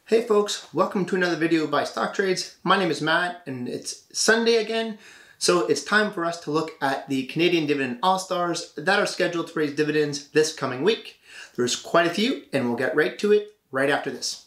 Hey folks, welcome to another video by Stock Trades. My name is Matt and it's Sunday again, so it's time for us to look at the Canadian Dividend All-Stars that are scheduled to raise dividends this coming week. There's quite a few and we'll get right to it right after this.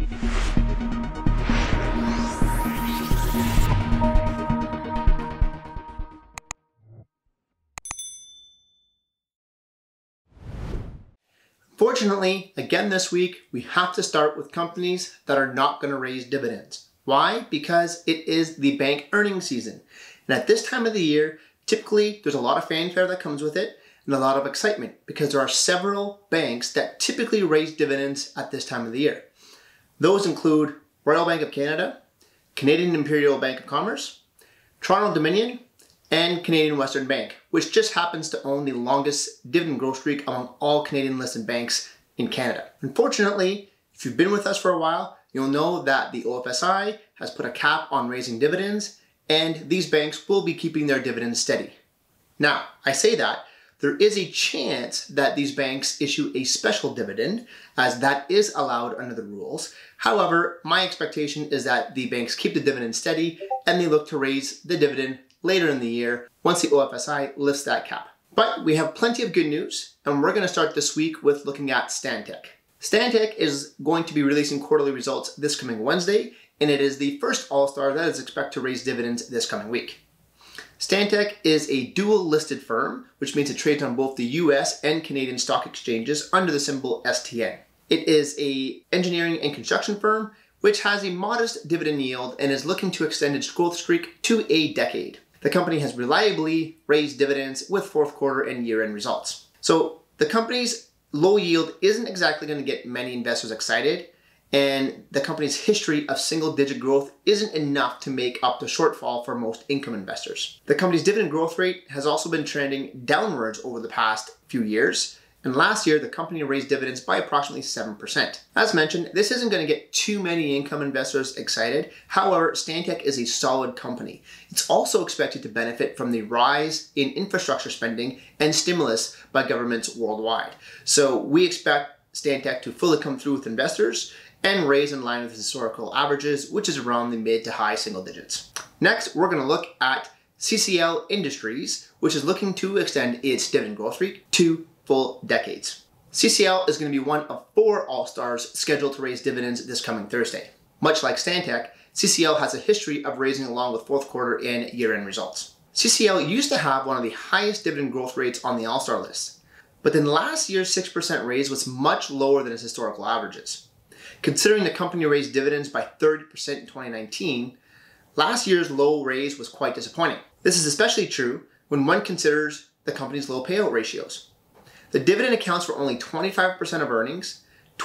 Fortunately, again this week, we have to start with companies that are not going to raise dividends. Why? Because it is the bank earnings season. And at this time of the year, typically there's a lot of fanfare that comes with it and a lot of excitement because there are several banks that typically raise dividends at this time of the year. Those include Royal Bank of Canada, Canadian Imperial Bank of Commerce, Toronto Dominion, and Canadian Western Bank, which just happens to own the longest dividend growth streak among all Canadian listed banks in Canada. Unfortunately, if you've been with us for a while, you'll know that the OFSI has put a cap on raising dividends, and these banks will be keeping their dividends steady. Now, I say that, there is a chance that these banks issue a special dividend, as that is allowed under the rules. However, my expectation is that the banks keep the dividend steady and they look to raise the dividend later in the year once the OFSI lifts that cap. But we have plenty of good news, and we're going to start this week with looking at Stantec. Stantec is going to be releasing quarterly results this coming Wednesday, and it is the first All-Star that is expected to raise dividends this coming week. Stantec is a dual listed firm, which means it trades on both the US and Canadian stock exchanges under the symbol STN. It is an engineering and construction firm which has a modest dividend yield and is looking to extend its growth streak to a decade. The company has reliably raised dividends with fourth quarter and year-end results. So the company's low yield isn't exactly going to get many investors excited, and the company's history of single-digit growth isn't enough to make up the shortfall for most income investors. The company's dividend growth rate has also been trending downwards over the past few years, and last year the company raised dividends by approximately 7%. As mentioned, this isn't going to get too many income investors excited. However, Stantec is a solid company. It's also expected to benefit from the rise in infrastructure spending and stimulus by governments worldwide. So we expect Stantec to fully come through with investors and raise in line with historical averages, which is around the mid to high single digits. Next, we're going to look at CCL Industries, which is looking to extend its dividend growth rate to full decades. CCL is going to be one of 4 All-Stars scheduled to raise dividends this coming Thursday. Much like Stantec, CCL has a history of raising along with fourth quarter and year-end results. CCL used to have one of the highest dividend growth rates on the All-Star list, but then last year's 6% raise was much lower than its historical averages. Considering the company raised dividends by 30% in 2019, last year's low raise was quite disappointing. This is especially true when one considers the company's low payout ratios. The dividend accounts for only 25% of earnings,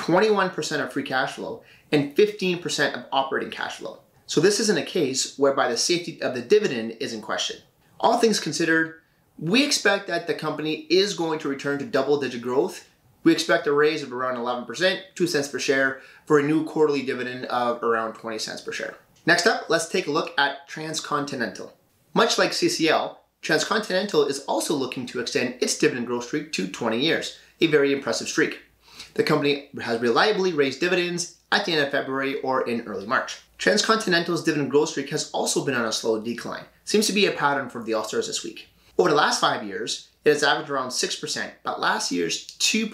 21% of free cash flow, and 15% of operating cash flow. So this isn't a case whereby the safety of the dividend is in question. All things considered, we expect that the company is going to return to double-digit growth. We expect a raise of around 11%, 2 cents per share, for a new quarterly dividend of around 20 cents per share. Next up, let's take a look at Transcontinental. Much like CCL, Transcontinental is also looking to extend its dividend growth streak to 20 years, a very impressive streak. The company has reliably raised dividends at the end of February or in early March. Transcontinental's dividend growth streak has also been on a slow decline. Seems to be a pattern for the All-Stars this week. Over the last 5 years, it has averaged around 6%, but last year's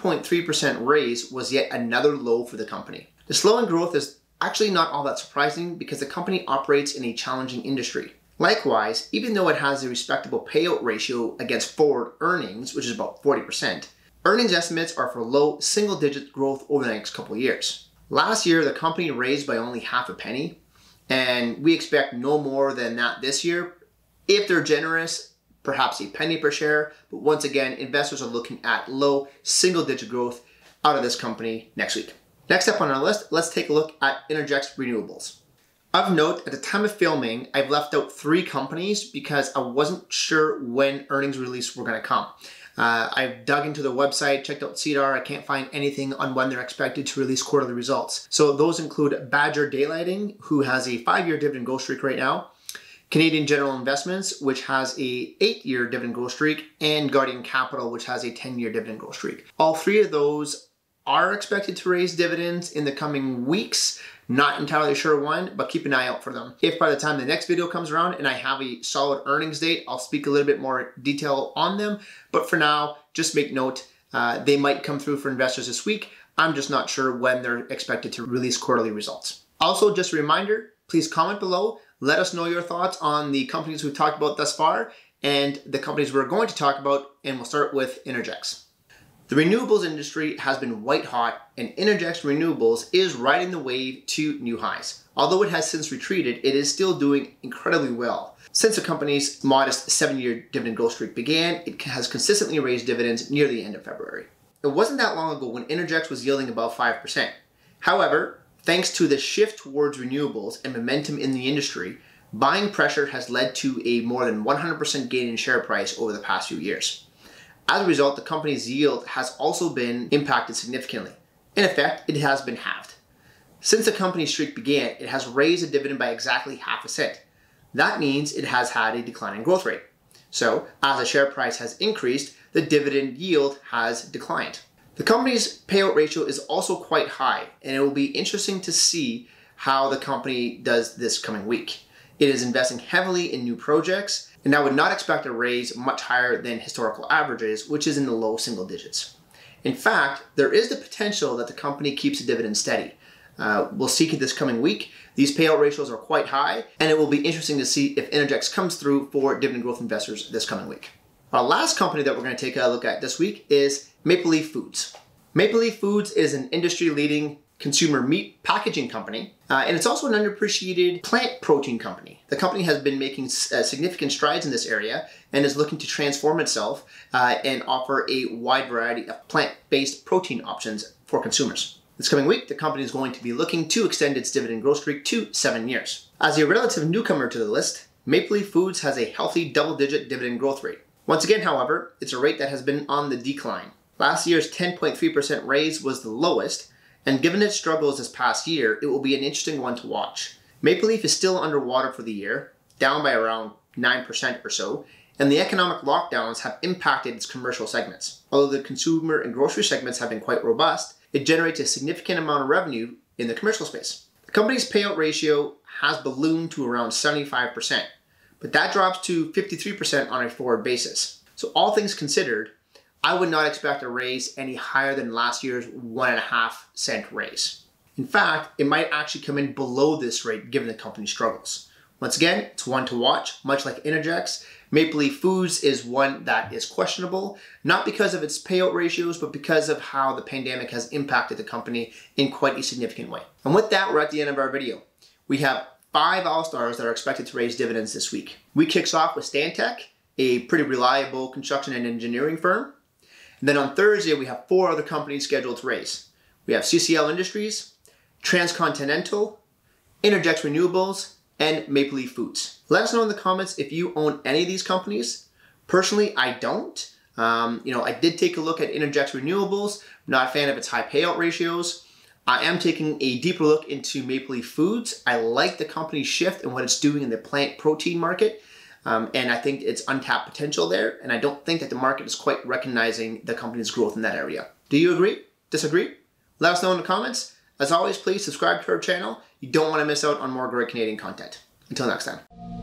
2.3% raise was yet another low for the company. The slowing growth is actually not all that surprising because the company operates in a challenging industry. Likewise, even though it has a respectable payout ratio against forward earnings, which is about 40%, earnings estimates are for low single-digit growth over the next couple of years. Last year, the company raised by only half a penny, and we expect no more than that this year. If they're generous, perhaps a penny per share, but once again, investors are looking at low single-digit growth out of this company next week. Next up on our list, let's take a look at Innergex Renewables. Of note, at the time of filming, I've left out 3 companies because I wasn't sure when earnings release were going to come. I've dug into the website, checked out SEDAR. I can't find anything on when they're expected to release quarterly results. So those include Badger Daylighting, who has a 5-year dividend growth streak right now, Canadian General Investments, which has a 8-year dividend growth streak, and Guardian Capital, which has a 10-year dividend growth streak. All 3 of those are expected to raise dividends in the coming weeks. Not entirely sure when, but keep an eye out for them. If by the time the next video comes around and I have a solid earnings date, I'll speak a little bit more detail on them. But for now, just make note, they might come through for investors this week. I'm just not sure when they're expected to release quarterly results. Also, just a reminder, please comment below. Let us know your thoughts on the companies we've talked about thus far and the companies we're going to talk about, and we'll start with Innergex. The renewables industry has been white hot, and Innergex Renewables is riding the wave to new highs. Although it has since retreated, it is still doing incredibly well. Since the company's modest 7-year dividend growth streak began, it has consistently raised dividends near the end of February. It wasn't that long ago when Innergex was yielding above 5%. However, thanks to the shift towards renewables and momentum in the industry, buying pressure has led to a more than 100% gain in share price over the past few years. As a result, the company's yield has also been impacted significantly. In effect, it has been halved. Since the company's streak began, it has raised a dividend by exactly half a cent. That means it has had a declining growth rate. So, as the share price has increased, the dividend yield has declined. The company's payout ratio is also quite high, and it will be interesting to see how the company does this coming week. It is investing heavily in new projects, and I would not expect a raise much higher than historical averages, which is in the low single digits. In fact, there is the potential that the company keeps the dividend steady. We'll see this coming week. These payout ratios are quite high, and it will be interesting to see if Innergex comes through for dividend growth investors this coming week. Our last company that we're going to take a look at this week is Maple Leaf Foods. Maple Leaf Foods is an industry-leading consumer meat packaging company, and it's also an underappreciated plant protein company. The company has been making significant strides in this area and is looking to transform itself and offer a wide variety of plant-based protein options for consumers. This coming week, the company is going to be looking to extend its dividend growth streak to 7 years. As a relative newcomer to the list, Maple Leaf Foods has a healthy double-digit dividend growth rate. Once again, however, it's a rate that has been on the decline. Last year's 10.3% raise was the lowest, and given its struggles this past year, it will be an interesting one to watch. Maple Leaf is still underwater for the year, down by around 9% or so, and the economic lockdowns have impacted its commercial segments. Although the consumer and grocery segments have been quite robust, it generates a significant amount of revenue in the commercial space. The company's payout ratio has ballooned to around 75%, but that drops to 53% on a forward basis. So all things considered, I would not expect a raise any higher than last year's 1.5 cent raise. In fact, it might actually come in below this rate given the company's struggles. Once again, it's one to watch. Much like Innergex, Maple Leaf Foods is one that is questionable, not because of its payout ratios, but because of how the pandemic has impacted the company in quite a significant way. And with that, we're at the end of our video. We have 5 all-stars that are expected to raise dividends this week. Week kicks off with Stantec, a pretty reliable construction and engineering firm. And then on Thursday, we have 4 other companies scheduled to raise. We have CCL Industries, Transcontinental, Innergex Renewables, and Maple Leaf Foods. Let us know in the comments if you own any of these companies. Personally, I don't. I did take a look at Innergex Renewables. I'm not a fan of its high payout ratios. I am taking a deeper look into Maple Leaf Foods. I like the company's shift and what it's doing in the plant protein market. And I think it's untapped potential there, and I don't think that the market is quite recognizing the company's growth in that area. Do you agree? Disagree? Let us know in the comments. As always, please subscribe to our channel. You don't want to miss out on more great Canadian content. Until next time.